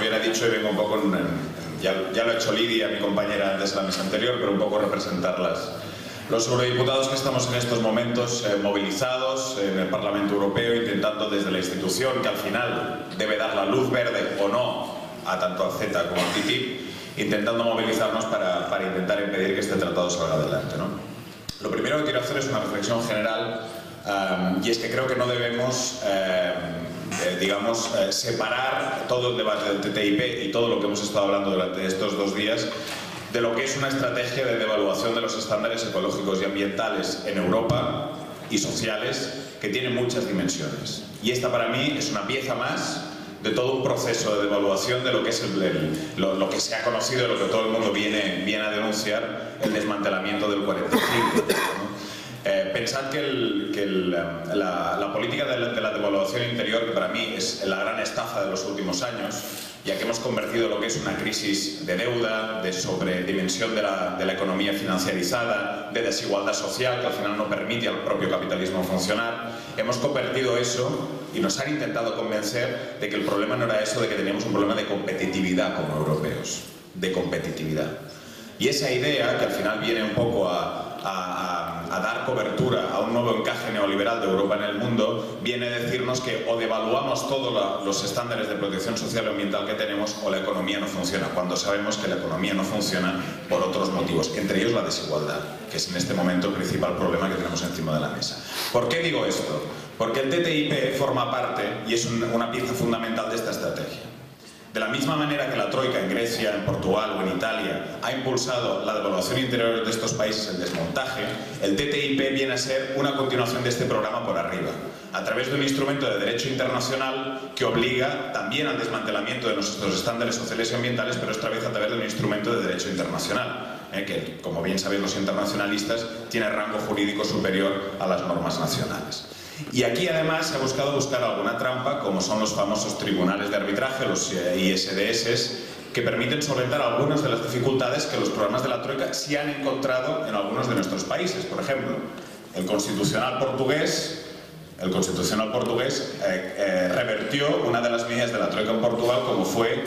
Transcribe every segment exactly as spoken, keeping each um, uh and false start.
bien ha dicho, y vengo un poco, en, en, ya, ya lo ha hecho Lidia, mi compañera, antes de la mesa anterior, pero un poco representarlas. Los eurodiputados que estamos en estos momentos eh, movilizados en el Parlamento Europeo, intentando desde la institución, que al final debe dar la luz verde o no a tanto a CETA como a T T I P, intentando movilizarnos para, para intentar impedir que este tratado salga adelante, ¿no? Lo primero que quiero hacer es una reflexión general, um, y es que creo que no debemos, eh, eh, digamos, eh, separar todo el debate del T T I P y todo lo que hemos estado hablando durante estos dos días de lo que es una estrategia de devaluación de los estándares ecológicos y ambientales en Europa y sociales que tiene muchas dimensiones. Y esta para mí es una pieza más de todo un proceso de devaluación de lo que es el, el, lo, lo que se ha conocido, lo que todo el mundo viene, viene a denunciar, el desmantelamiento del cuarenta y cinco. ¿no? Eh, pensad que, el, que el, la, la política de la, de la devaluación interior, que para mí es la gran estafa de los últimos años, ya que hemos convertido lo que es una crisis de deuda, de sobredimensión de la, de la economía financiarizada, de desigualdad social, que al final no permite al propio capitalismo funcionar, hemos convertido eso y nos han intentado convencer de que el problema no era eso, de que teníamos un problema de competitividad como europeos, de competitividad. Y esa idea, que al final viene un poco a, a, a dar cobertura a un nuevo encaje neoliberal de Europa en el mundo, viene a decirnos que o devaluamos todos la, los estándares de protección social y ambiental que tenemos, o la economía no funciona, cuando sabemos que la economía no funciona por otros motivos, entre ellos la desigualdad, que es en este momento el principal problema que tenemos encima de la mesa. ¿Por qué digo esto? Porque el T T I P forma parte y es un, una pieza fundamental de esta estrategia. De la misma manera que la Troika en Grecia, en Portugal o en Italia ha impulsado la devaluación interior de estos países, el desmontaje, el T T I P viene a ser una continuación de este programa por arriba, a través de un instrumento de derecho internacional que obliga también al desmantelamiento de nuestros estándares sociales y ambientales, pero esta vez a través de un instrumento de derecho internacional, eh, que, como bien sabéis los internacionalistas, tiene rango jurídico superior a las normas nacionales. Y aquí además se ha buscado buscar alguna trampa, como son los famosos tribunales de arbitraje, los I S D S, que permiten solventar algunas de las dificultades que los programas de la Troika sí han encontrado en algunos de nuestros países. Por ejemplo, el Constitucional portugués, el Constitucional portugués eh, eh, revertió una de las medidas de la Troika en Portugal, como fue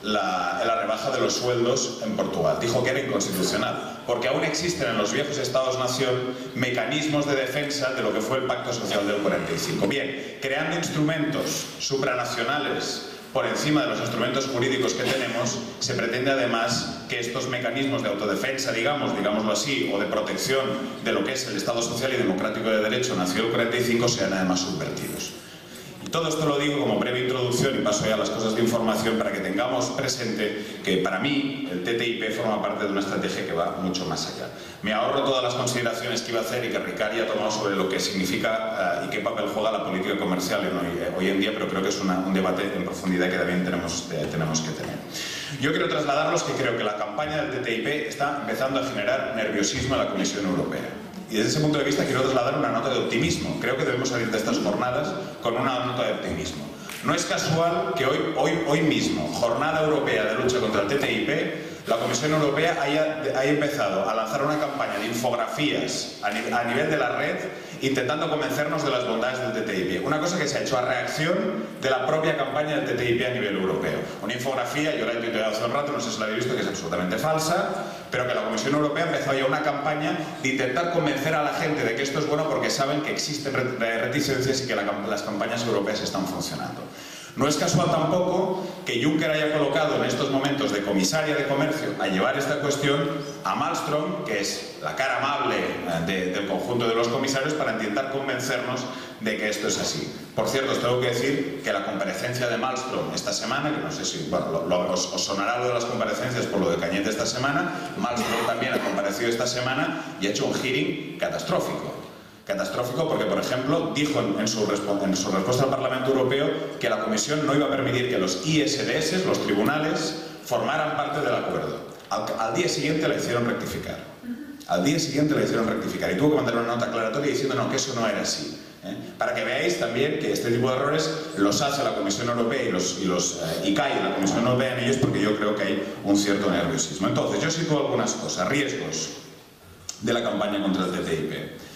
La, la rebaja de los sueldos en Portugal. Dijo que era inconstitucional, porque aún existen en los viejos Estados-nación mecanismos de defensa de lo que fue el Pacto Social del cuarenta y cinco. Bien, creando instrumentos supranacionales por encima de los instrumentos jurídicos que tenemos, se pretende además que estos mecanismos de autodefensa, digamos, digámoslo así, o de protección de lo que es el Estado social y democrático de derecho nacido el cuarenta y cinco, sean además subvertidos. Todo esto lo digo como breve introducción y paso ya a las cosas de información para que tengamos presente que para mí el T T I P forma parte de una estrategia que va mucho más allá. Me ahorro todas las consideraciones que iba a hacer y que Riccardi ha tomado sobre lo que significa uh, y qué papel juega la política comercial en hoy, eh, hoy en día, pero creo que es una, un debate en profundidad que también tenemos, eh, tenemos que tener. Yo quiero trasladaros que creo que la campaña del T T I P está empezando a generar nerviosismo en la Comisión Europea. Y desde ese punto de vista quiero trasladar una nota de optimismo. Creo que debemos salir de estas jornadas con una nota de optimismo. No es casual que hoy, hoy, hoy mismo, Jornada Europea de Lucha contra el T T I P, la Comisión Europea haya, haya empezado a lanzar una campaña de infografías a, ni, a nivel de la red, intentando convencernos de las bondades del T T I P. Una cosa que se ha hecho a reacción de la propia campaña del T T I P a nivel europeo. Una infografía, yo la he tuiteado hace un rato, no sé si la habéis visto, que es absolutamente falsa, pero que la Comisión Europea empezó ya una campaña de intentar convencer a la gente de que esto es bueno porque saben que existen reticencias y que la, las campañas europeas están funcionando. No es casual tampoco que Juncker haya colocado en estos momentos de comisaria de comercio a llevar esta cuestión a Malmström, que es la cara amable de, del conjunto de los comisarios, para intentar convencernos de que esto es así. Por cierto, os tengo que decir que la comparecencia de Malmström esta semana, que no sé si bueno, lo, lo, os, os sonará lo de las comparecencias por lo de Cañete esta semana, Malmström también ha comparecido esta semana y ha hecho un hearing catastrófico. Catastrófico porque, por ejemplo, dijo en, en, su en su respuesta al Parlamento Europeo que la Comisión no iba a permitir que los I S D S, los tribunales, formaran parte del acuerdo. Al, al día siguiente la hicieron rectificar. Al día siguiente la hicieron rectificar y tuvo que mandar una nota aclaratoria diciendo no, que eso no era así. ¿eh? Para que veáis también que este tipo de errores los hace la Comisión Europea y, los, y, los, eh, y cae la Comisión Europea en ellos, porque yo creo que hay un cierto nerviosismo. Entonces, yo sitúo algunas cosas, riesgos de la campaña contra el T T I P.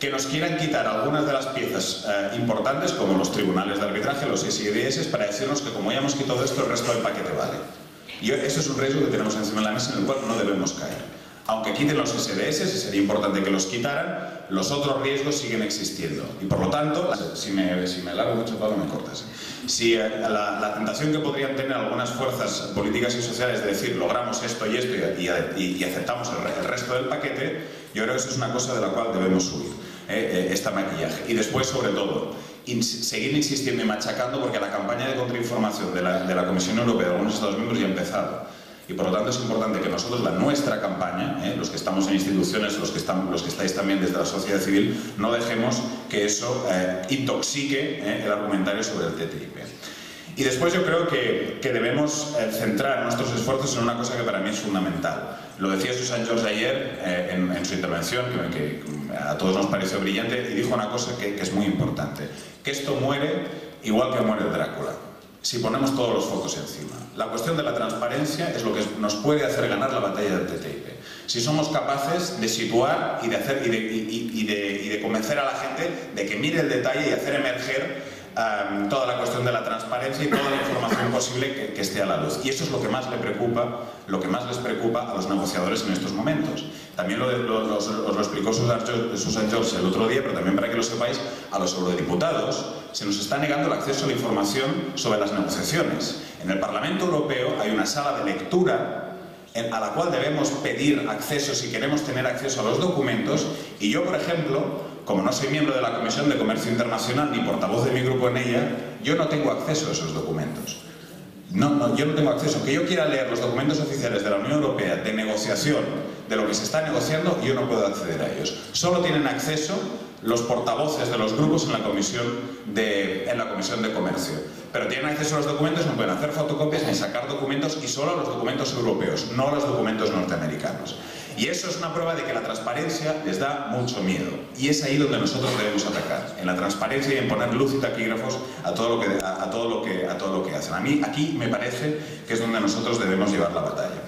que nos quieran quitar algunas de las piezas eh, importantes, como los tribunales de arbitraje, los S I D S, para decirnos que como ya hemos quitado esto, el resto del paquete vale. Y eso es un riesgo que tenemos encima de la mesa en el cual no debemos caer. Aunque quiten los S D S, sería importante que los quitaran, los otros riesgos siguen existiendo. Y por lo tanto, si me, si me alargo mucho, Pablo, me cortas. Si eh, la, la tentación que podrían tener algunas fuerzas políticas y sociales de decir logramos esto y esto y, y, y aceptamos el, el resto del paquete, yo creo que eso es una cosa de la cual debemos huir, eh, eh, esta maquillaje. Y después, sobre todo, ins seguir insistiendo y machacando, porque la campaña de contrainformación de la, de la Comisión Europea de algunos Estados miembros ya ha empezado. Y por lo tanto es importante que nosotros, la nuestra campaña, ¿eh? los que estamos en instituciones, los que, están, los que estáis también desde la sociedad civil, no dejemos que eso eh, intoxique eh, el argumentario sobre el T T I P. Y después yo creo que, que debemos eh, centrar nuestros esfuerzos en una cosa que para mí es fundamental. Lo decía Susan George ayer eh, en, en su intervención, que, que a todos nos pareció brillante, y dijo una cosa que, que es muy importante, que esto muere igual que muere Drácula, si ponemos todos los focos encima. La cuestión de la transparencia es lo que nos puede hacer ganar la batalla del T T I P. Si somos capaces de situar y de, hacer, y de, y, y de, y de convencer a la gente de que mire el detalle y hacer emerger um, toda la cuestión de la transparencia y toda la información posible que, que esté a la luz. Y eso es lo que más le preocupa, lo que más les preocupa a los negociadores en estos momentos. También lo, lo, lo, os lo explicó Susan George el otro día, pero también para que lo sepáis, a los eurodiputados se nos está negando el acceso a la información sobre las negociaciones. En el Parlamento Europeo hay una sala de lectura a la cual debemos pedir acceso si queremos tener acceso a los documentos, y yo, por ejemplo, como no soy miembro de la Comisión de Comercio Internacional ni portavoz de mi grupo en ella, yo no tengo acceso a esos documentos. No, no, yo no tengo acceso. Que yo quiera leer los documentos oficiales de la Unión Europea de negociación de lo que se está negociando, yo no puedo acceder a ellos. Solo tienen acceso los portavoces de los grupos en la Comisión de, en la Comisión de Comercio. Pero tienen acceso a los documentos, no pueden hacer fotocopias ni sacar documentos, y solo a los documentos europeos, no a los documentos norteamericanos. Y eso es una prueba de que la transparencia les da mucho miedo. Y es ahí donde nosotros debemos atacar, en la transparencia y en poner luz y taquígrafos a todo lo que, a, a todo lo que, a todo lo que hacen. A mí aquí me parece que es donde nosotros debemos llevar la batalla.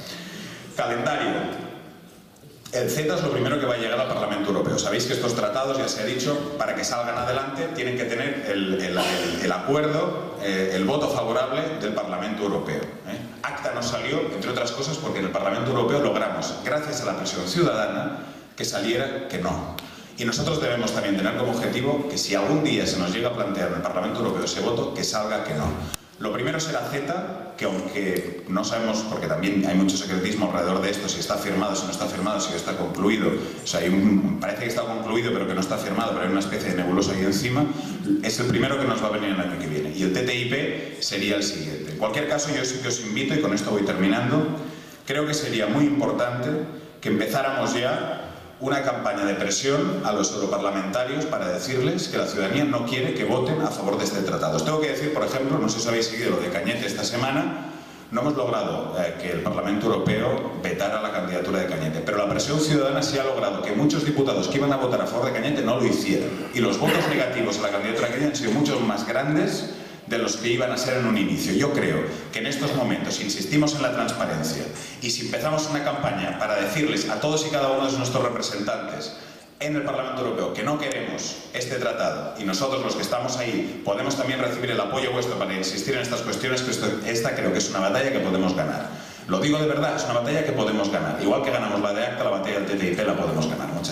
Calendario. El CETA es lo primero que va a llegar al Parlamento Europeo. Sabéis que estos tratados, ya se ha dicho, para que salgan adelante tienen que tener el, el, el, el acuerdo, eh, el voto favorable del Parlamento Europeo. ¿eh? ACTA no salió, entre otras cosas, porque en el Parlamento Europeo logramos, gracias a la presión ciudadana, que saliera que no. Y nosotros debemos también tener como objetivo que si algún día se nos llega a plantear en el Parlamento Europeo ese voto, que salga que no. Lo primero será CETA, que aunque no sabemos, porque también hay mucho secretismo alrededor de esto, si está firmado, si no está firmado, si está concluido, o sea, hay un, parece que está concluido pero que no está firmado, pero hay una especie de nebulosa ahí encima, es el primero que nos va a venir el año que viene. Y el T T I P sería el siguiente. En cualquier caso, yo sí que os invito, y con esto voy terminando, creo que sería muy importante que empezáramos ya una campaña de presión a los europarlamentarios para decirles que la ciudadanía no quiere que voten a favor de este tratado. Os tengo que decir, por ejemplo, no sé si habéis seguido lo de Cañete esta semana, no hemos logrado eh, que el Parlamento Europeo vetara la candidatura de Cañete, pero la presión ciudadana sí ha logrado que muchos diputados que iban a votar a favor de Cañete no lo hicieran. Y los votos negativos a la candidatura de Cañete han sido muchos más grandes de los que iban a ser en un inicio. Yo creo que en estos momentos, si insistimos en la transparencia y si empezamos una campaña para decirles a todos y cada uno de nuestros representantes en el Parlamento Europeo que no queremos este tratado, y nosotros los que estamos ahí podemos también recibir el apoyo vuestro para insistir en estas cuestiones, que esto, esta creo que es una batalla que podemos ganar. Lo digo de verdad, es una batalla que podemos ganar. Igual que ganamos la de ACTA, la batalla del T T I P la podemos ganar.